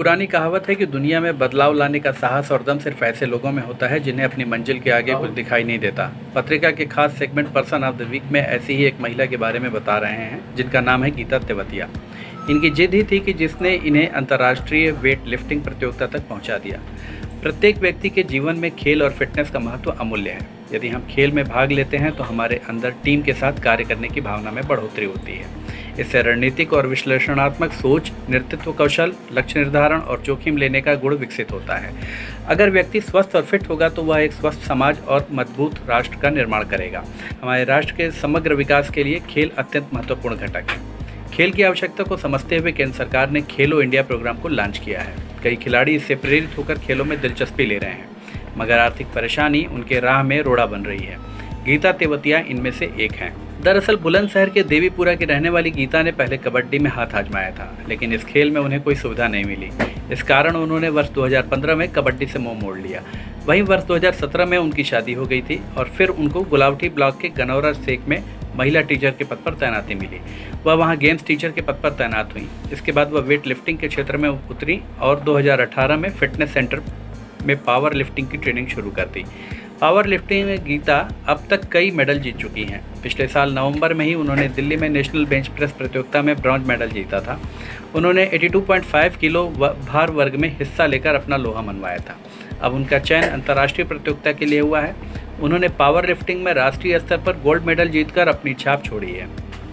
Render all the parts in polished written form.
पुरानी कहावत है कि दुनिया में बदलाव लाने का साहस और दम सिर्फ ऐसे लोगों में होता है जिन्हें अपनी मंजिल के आगे कुछ दिखाई नहीं देता। पत्रिका के खास segment person of the week में ऐसी ही एक महिला के बारे में बता रहे हैं जिनका नाम है गीता तेवतिया। इनकी जिद ही थी कि जिसने इन्हें अंतर्राष्ट्रीय वेट लिफ्टिंग प्रतियोगिता तक पहुंचा दिया। प्रत्येक व्यक्ति के जीवन में खेल और फिटनेस का महत्व अमूल्य है। यदि हम खेल में भाग लेते हैं तो हमारे अंदर टीम के साथ कार्य करने की भावना में बढ़ोतरी होती है। इससे रणनीतिक और विश्लेषणात्मक सोच, नेतृत्व कौशल, लक्ष्य निर्धारण और जोखिम लेने का गुण विकसित होता है। अगर व्यक्ति स्वस्थ और फिट होगा तो वह एक स्वस्थ समाज और मजबूत राष्ट्र का निर्माण करेगा। हमारे राष्ट्र के समग्र विकास के लिए खेल अत्यंत महत्वपूर्ण घटक है। खेल की आवश्यकता को समझते हुए केंद्र सरकार ने खेलो इंडिया प्रोग्राम को लॉन्च किया है। कई खिलाड़ी इससे प्रेरित होकर खेलों में दिलचस्पी ले रहे हैं, मगर आर्थिक परेशानी उनके राह में रोड़ा बन रही है। गीता तेवतिया इनमें से एक हैं। दरअसल बुलंदशहर के देवीपुरा की रहने वाली गीता ने पहले कबड्डी में हाथ आजमाया था, लेकिन इस खेल में उन्हें कोई सुविधा नहीं मिली। इस कारण उन्होंने वर्ष 2015 में कबड्डी से मुंह मोड़ लिया। वहीं वर्ष 2017 में उनकी शादी हो गई थी और फिर उनको गुलावटी ब्लॉक के गनौरा शेख में महिला टीचर के पद पर तैनाती मिली। वह वहां गेम्स टीचर के पद पर तैनात हुई। इसके बाद वह वेट लिफ्टिंग के क्षेत्र में उतरी और 2018 में फिटनेस सेंटर में पावर लिफ्टिंग की ट्रेनिंग शुरू कर दी। पावर लिफ्टिंग में गीता अब तक कई मेडल जीत चुकी हैं। पिछले साल नवंबर में ही उन्होंने दिल्ली में नेशनल बेंच प्रेस प्रतियोगिता में ब्रॉन्ज मेडल जीता था। उन्होंने 82.5 किलो भार वर्ग में हिस्सा लेकर अपना लोहा मनवाया था। अब उनका चयन अंतर्राष्ट्रीय प्रतियोगिता के लिए हुआ है। उन्होंने पावर लिफ्टिंग में राष्ट्रीय स्तर पर गोल्ड मेडल जीतकर अपनी छाप छोड़ी है।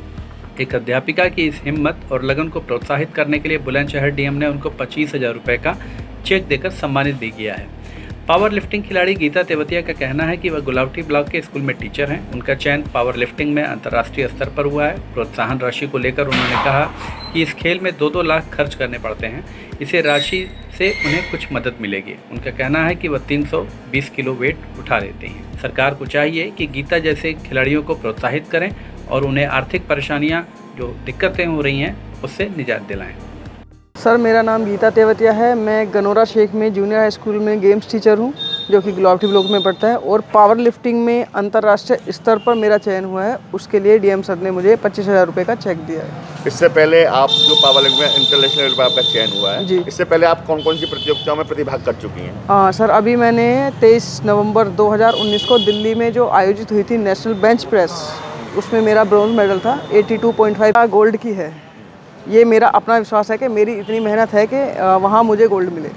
एक अध्यापिका की इस हिम्मत और लगन को प्रोत्साहित करने के लिए बुलंदशहर डीएम ने उनको 25,000 रुपये का चेक देकर सम्मानित भी किया है। पावर लिफ्टिंग खिलाड़ी गीता तेवतिया का कहना है कि वह गुलावटी ब्लॉक के स्कूल में टीचर हैं। उनका चयन पावर लिफ्टिंग में अंतर्राष्ट्रीय स्तर पर हुआ है। प्रोत्साहन राशि को लेकर उन्होंने कहा कि इस खेल में 2-2 लाख खर्च करने पड़ते हैं। इसे राशि से उन्हें कुछ मदद मिलेगी। उनका कहना है कि वह 320 किलो वेट उठा लेते हैं। सरकार को चाहिए कि गीता जैसे खिलाड़ियों को प्रोत्साहित करें और उन्हें आर्थिक परेशानियाँ जो दिक्कतें हो रही हैं उससे निजात दिलाएँ। सर, मेरा नाम गीता तेवतिया है। मैं गनौरा शेख में जूनियर हाई स्कूल में गेम्स टीचर हूं, जो कि गुलावटी ब्लॉक में पड़ता है, और पावर लिफ्टिंग में अंतर्राष्ट्रीय स्तर पर मेरा चयन हुआ है। उसके लिए डीएम सर ने मुझे 25,000 रुपये का चेक दिया है। इससे पहले आप जो पावर लिफ्टिंग में इंटरनेशनल लेवल पर आपका चयन हुआ है जी, इससे पहले आप कौन कौन सी प्रतियोगिताओं में प्रतिभाग कर चुकी हैं? हाँ सर, अभी मैंने 23 नवंबर 2019 को दिल्ली में जो आयोजित हुई थी नेशनल बेंच प्रेस, उसमें मेरा ब्रॉन्ज मेडल था। 82.5 गोल्ड की है। ये मेरा अपना विश्वास है कि मेरी इतनी मेहनत है कि वहाँ मुझे गोल्ड मिले।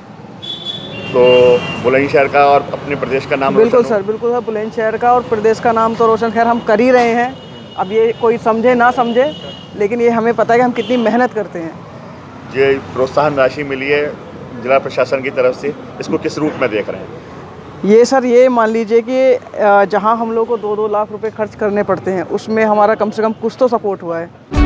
तो बुलंदशहर का और अपने प्रदेश का नाम बिल्कुल सर, बिल्कुल सर। बुलंदशहर का और प्रदेश का नाम तो रोशन खैर हम कर ही रहे हैं। अब ये कोई समझे ना समझे, लेकिन ये हमें पता है कि हम कितनी मेहनत करते हैं। ये प्रोत्साहन राशि मिली है जिला प्रशासन की तरफ से, इसको किस रूप में देख रहे हैं? ये सर, ये मान लीजिए कि जहाँ हम लोग को 2-2 लाख रुपए खर्च करने पड़ते हैं, उसमें हमारा कम से कम कुछ तो सपोर्ट हुआ है।